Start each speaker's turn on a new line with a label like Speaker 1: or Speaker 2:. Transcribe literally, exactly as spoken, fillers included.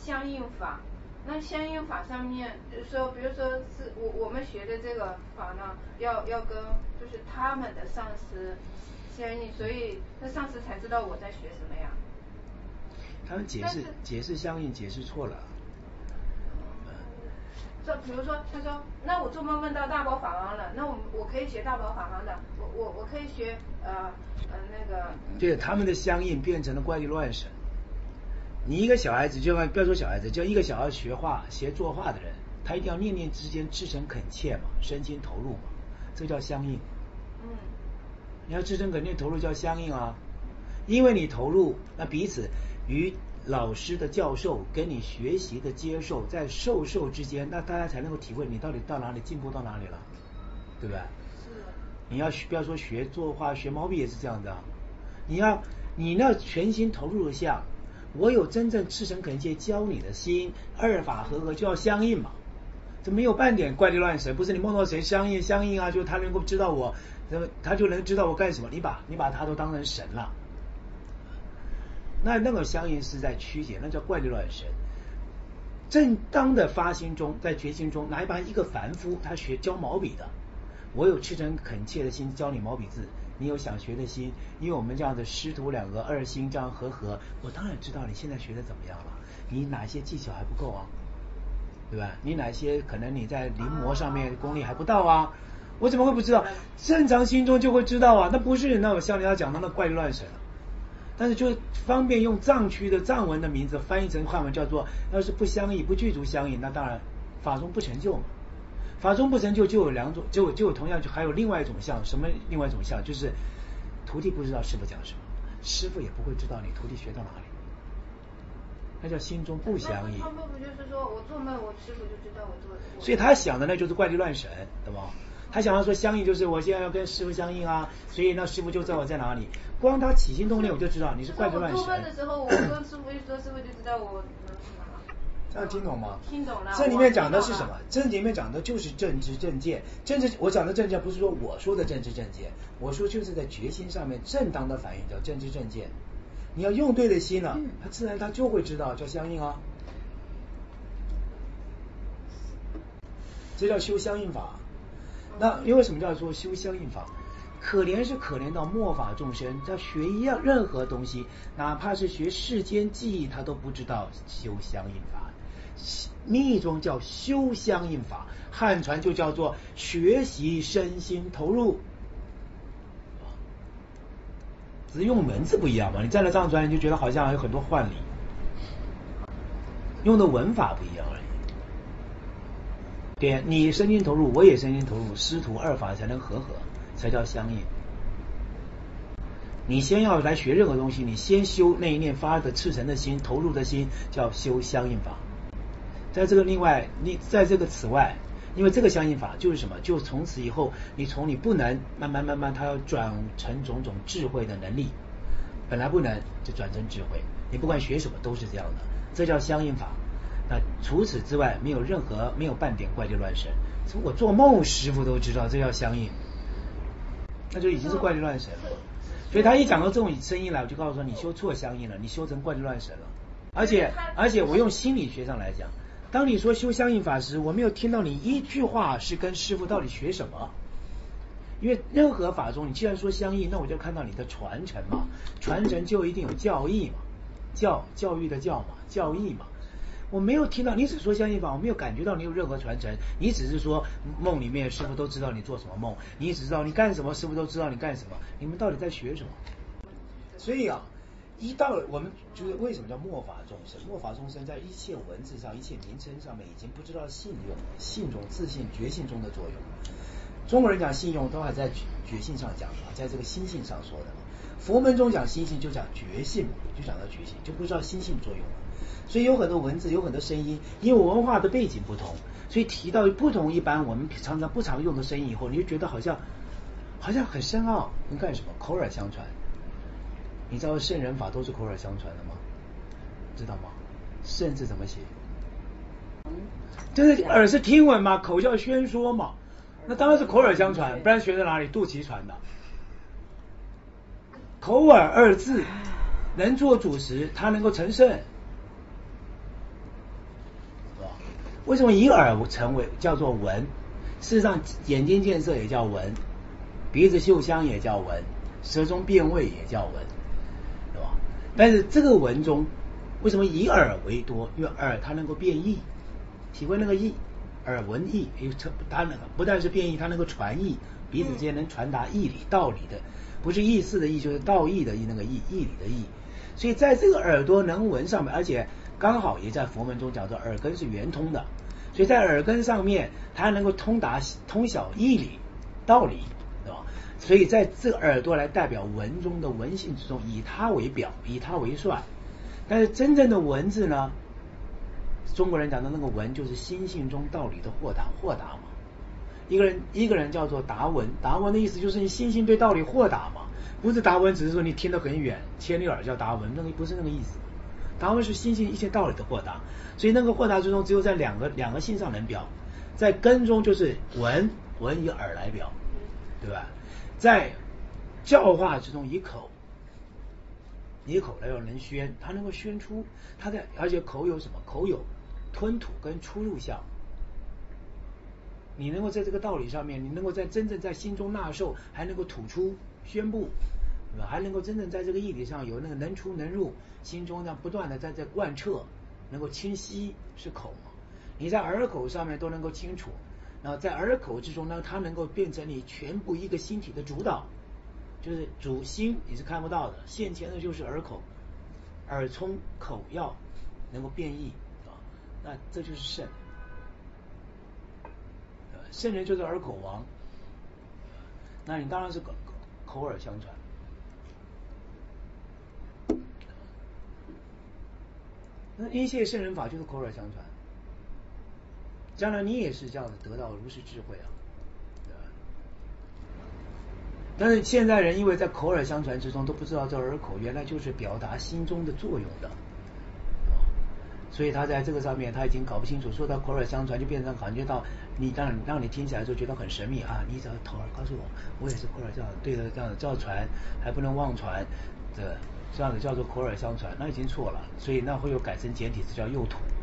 Speaker 1: 相应法。那相应法上面就是说，比如说是我我们学的这个法呢，要要跟就是他们的上师相应，所以那上师才知道我在学什么呀。
Speaker 2: 他们解释解释相应解释错了。
Speaker 1: 这比如说，他说，那我做梦梦到大宝法王了，那我我可以学大宝法王的，我我我可以学呃呃那个。
Speaker 2: 对，他们的相应变成了怪力乱神。你一个小孩子，就不要说小孩子，就一个小孩学画、学作画的人，他一定要念念之间至诚恳切嘛，身心投入嘛，这叫相应。
Speaker 1: 嗯。
Speaker 2: 你要至诚恳切投入叫相应啊，因为你投入，那彼此与老师的教授跟你学习的接受，在授受之间，那大家才能够体会你到底到哪里进步到哪里了，对不对？
Speaker 1: 是。
Speaker 2: 你要不要说学作画、学毛笔也是这样的，你要你要全心投入的像。我有真正至诚恳切教你的心，二法合合就要相应嘛，这没有半点怪力乱神，不是你梦到谁相应相应啊，就他能够知道我，他就能知道我干什么，你把你把他都当成神了，那那个相应是在曲解，那叫怪力乱神。正当的发心中，在觉心中，哪一般一个凡夫他学教毛笔的，我有至诚恳切的心教你毛笔字，你有想学的心，因为我们这样的师徒两个二心这样合合，我当然知道你现在学的怎么样了，你哪些技巧还不够啊，对吧？你哪些可能你在临摹上面功力还不到啊，我怎么会不知道？正常心中就会知道啊，那不是那我像人家讲的那怪力乱神。但是就方便用藏区的藏文的名字翻译成汉文，叫做要是不相应不具足相应，那当然法中不成就嘛。法中不成就就有两种，就就有同样就还有另外一种相，什么另外一种相？就是徒弟不知道师父讲什么，师父也不会知道你徒弟学到哪里，那叫心中不相应。
Speaker 1: 他们不就是说我做梦，我师父就知道我做。
Speaker 2: 所以他想的那就是怪力乱神，对吧？他想要说相应就是我现在要跟师父相应啊，所以那师父就知道我在哪里。光他起心动念我就知道你是怪力乱神。
Speaker 1: 我做梦的时候，我跟师父一说，师父就知道我去哪了。
Speaker 2: 这样听懂吗？
Speaker 1: 听懂了。
Speaker 2: 这里面讲的是什么？这里面讲的就是正知正见。正知我讲的正见不是说我说的正知正见，我说就是在决心上面正当的反应叫正知正见。你要用对的心了，他自然他就会知道叫相应啊。这叫修相应法。那因为什么叫做修相应法？可怜是可怜到末法众生，他学一样任何东西，哪怕是学世间技艺，他都不知道修相应法。密宗叫修相应法，汉传就叫做学习身心投入。只是用文字不一样嘛，你站在藏传你就觉得好像有很多幻理，用的文法不一样而已。对，你身心投入，我也身心投入，师徒二法才能合合，才叫相应。你先要来学任何东西，你先修那一念发的赤诚的心，投入的心，叫修相应法。在这个另外，你在这个此外，因为这个相应法就是什么？就从此以后，你从你不能慢慢慢慢，它要转成种种智慧的能力，本来不能就转成智慧。你不管学什么都是这样的，这叫相应法。那除此之外，没有任何没有半点怪力乱神。我做梦师父都知道这叫相应，那就已经是怪力乱神了。所以他一讲到这种声音来，我就告诉说你修错相应了，你修成怪力乱神了。而且而且我用心理学上来讲，当你说修相应法时，我没有听到你一句话是跟师父到底学什么。因为任何法中，你既然说相应，那我就看到你的传承嘛，传承就一定有教义嘛，教教育的教嘛，教义嘛。我没有听到你只说相应法，我没有感觉到你有任何传承，你只是说梦里面师父都知道你做什么梦，你只知道你干什么，师父都知道你干什么，你们到底在学什么？所以啊，一到了我们就是为什么叫末法众生？末法众生在一切文字上、一切名称上面已经不知道信用、信中、自信、觉性中的作用。中国人讲信用都还在觉性上讲嘛，在这个心性上说的嘛。佛门中讲心性就讲觉性，就讲到觉性，就不知道心性作用了。所以有很多文字，有很多声音，因为文化的背景不同，所以提到不同一般我们常常不常用的声音以后，你就觉得好像好像很深奥。你干什么？口耳相传。你知道圣人法都是口耳相传的吗？知道吗？圣字怎么写？就是耳是听闻嘛，口叫宣说嘛，那当然是口耳相传，不然学在哪里？肚脐传的。口耳二字能做主食，它能够成圣。 为什么以耳成为叫做闻？事实上，眼睛见色也叫闻，鼻子嗅香也叫闻，舌中辨味也叫闻，对吧？但是这个闻中，为什么以耳为多？因为耳它能够变异，体会那个意，耳闻意，它能不但是变异，它能够传意，彼此之间能传达义理、道理的，不是意思的意，就是道义的义，那个义，义理的义。所以在这个耳朵能闻上面，而且刚好也在佛门中讲说耳根是圆通的，所以在耳根上面，它能够通达通晓义理、道理，对吧？所以在这个耳朵来代表文中的文性之中，以它为表，以它为帅。但是真正的文字呢，中国人讲的那个文，就是心性中道理的豁达，豁达嘛。一个人一个人叫做达文，达文的意思就是你心性对道理豁达嘛，不是达文只是说你听得很远，千里耳叫达文，那个不是那个意思。达文是心性一切道理的豁达，所以那个豁达之中，只有在两个两个性上能表，在根中就是文，文以耳来表，对吧？在教化之中以口，以口来要能宣，它能够宣出，它在而且口有什么？口有吞吐跟出入相。你能够在这个道理上面，你能够在真正在心中纳受，还能够吐出宣布，对吧？还能够真正在这个义理上有那个能出能入，心中呢不断的在这贯彻，能够清晰，是口嘛。你在耳口上面都能够清楚，然后在耳口之中呢，它能够变成你全部一个心体的主导，就是主心你是看不到的，现前的就是耳口，耳聪口要能够变异，啊，那这就是圣。圣人就是耳口王，那你当然是口口耳相传。那因谢圣人法就是口耳相传，将来你也是这样子得到如是智慧啊，对吧？但是现在人因为在口耳相传之中都不知道这耳口原来就是表达心中的作用的，所以他在这个上面他已经搞不清楚，说到口耳相传就变成感觉到你让让你听起来就觉得很神秘啊！你只要头耳告诉我，我也是口耳这样对着这样照传，还不能妄传，这这样子叫做口耳相传，那已经错了，所以那会有改成简体字叫右土。